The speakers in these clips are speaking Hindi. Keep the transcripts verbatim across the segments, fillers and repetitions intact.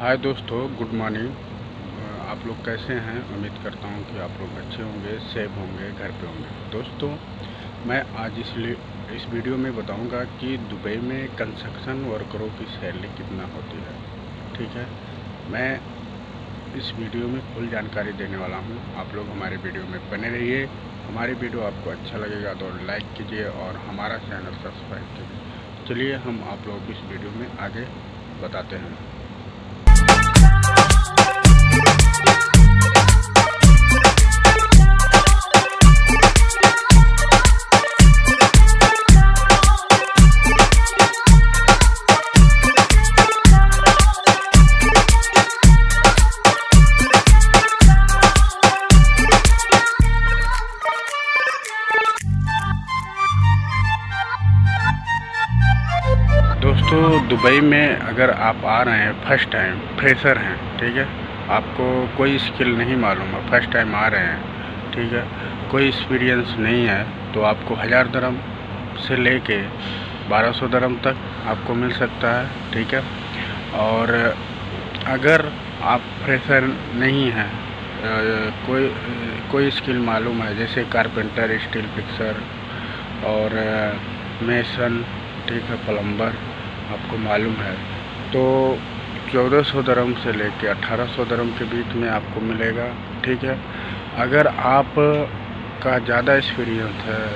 हाय दोस्तों, गुड मॉर्निंग। आप लोग कैसे हैं? उम्मीद करता हूं कि आप लोग अच्छे होंगे, सेफ होंगे, घर पे होंगे। दोस्तों, मैं आज इसलिए इस वीडियो में बताऊंगा कि दुबई में कंस्ट्रक्शन वर्करों की सैलरी कितना होती है। ठीक है, मैं इस वीडियो में फुल जानकारी देने वाला हूं। आप लोग हमारे वीडियो में बने रहिए। हमारी वीडियो आपको अच्छा लगेगा तो लाइक कीजिए और हमारा चैनल सब्सक्राइब कीजिए। चलिए हम आप लोगों को इस वीडियो में आगे बताते हैं। दोस्तों, दुबई में अगर आप आ रहे हैं फर्स्ट टाइम, फ्रेशर हैं, ठीक है, आपको कोई स्किल नहीं मालूम है, फर्स्ट टाइम आ रहे हैं, ठीक है, कोई एक्सपीरियंस नहीं है, तो आपको हज़ार दरम से लेके बारह सौ दरम तक आपको मिल सकता है। ठीक है, और अगर आप फ्रेशर नहीं हैं, कोई कोई स्किल मालूम है, जैसे कारपेंटर, स्टील फिक्सर और मेसन, ठीक है, प्लम्बर आपको मालूम है, तो चौदह सौ दरम से लेके अठारह सौ दरम के बीच में आपको मिलेगा। ठीक है, अगर आप का ज़्यादा एक्सपीरियंस है,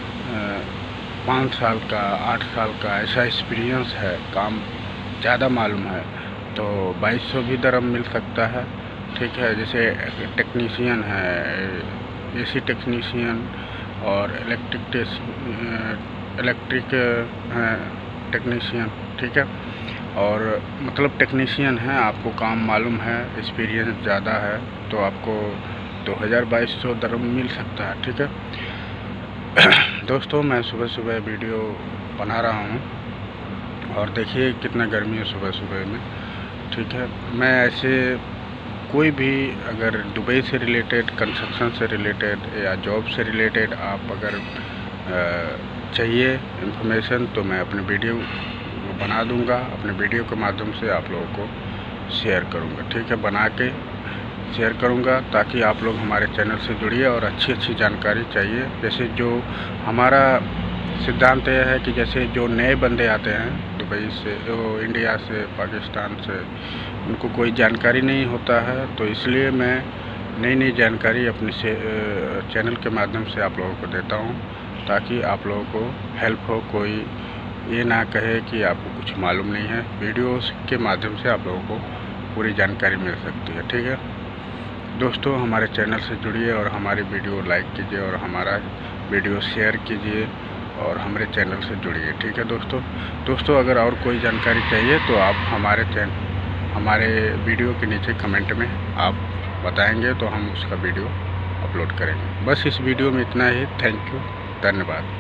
पाँच साल का, आठ साल का ऐसा एक्सपीरियंस है, काम ज़्यादा मालूम है, तो बाईस सौ भी दरम मिल सकता है। ठीक है, जैसे टेक्नीशियन है, एसी टेक्नीशियन और इलेक्ट्रिक इलेक्ट्रिक टेक्नीशियन, ठीक है, और मतलब टेक्नीशियन है, आपको काम मालूम है, एक्सपीरियंस ज़्यादा है, तो आपको दो हज़ार बाईस सौ दरम मिल सकता है। ठीक है दोस्तों, मैं सुबह सुबह वीडियो बना रहा हूँ और देखिए कितना गर्मी है सुबह सुबह में। ठीक है, मैं ऐसे कोई भी अगर दुबई से रिलेटेड, कंस्ट्रक्शन से रिलेटेड या जॉब से रिलेटेड आप अगर चाहिए इंफॉर्मेशन, तो मैं अपने वीडियो बना दूंगा, अपने वीडियो के माध्यम से आप लोगों को शेयर करूंगा। ठीक है, बना के शेयर करूंगा ताकि आप लोग हमारे चैनल से जुड़िए और अच्छी अच्छी जानकारी चाहिए। जैसे जो हमारा सिद्धांत यह है कि जैसे जो नए बंदे आते हैं दुबई से, वो इंडिया से, पाकिस्तान से, उनको कोई जानकारी नहीं होता है, तो इसलिए मैं नई नई जानकारी अपने से चैनल के माध्यम से आप लोगों को देता हूं, ताकि आप लोगों को हेल्प हो। कोई ये ना कहे कि आपको कुछ मालूम नहीं है, वीडियोस के माध्यम से आप लोगों को पूरी जानकारी मिल सकती है। ठीक है दोस्तों, हमारे चैनल से जुड़िए और हमारी वीडियो लाइक कीजिए और हमारा वीडियो शेयर कीजिए और हमारे चैनल से जुड़िए। ठीक है दोस्तों दोस्तों अगर और कोई जानकारी चाहिए तो आप हमारे चैनल हमारे वीडियो के नीचे कमेंट में आप बताएंगे, तो हम उसका वीडियो अपलोड करेंगे। बस इस वीडियो में इतना ही। थैंक यू, धन्यवाद।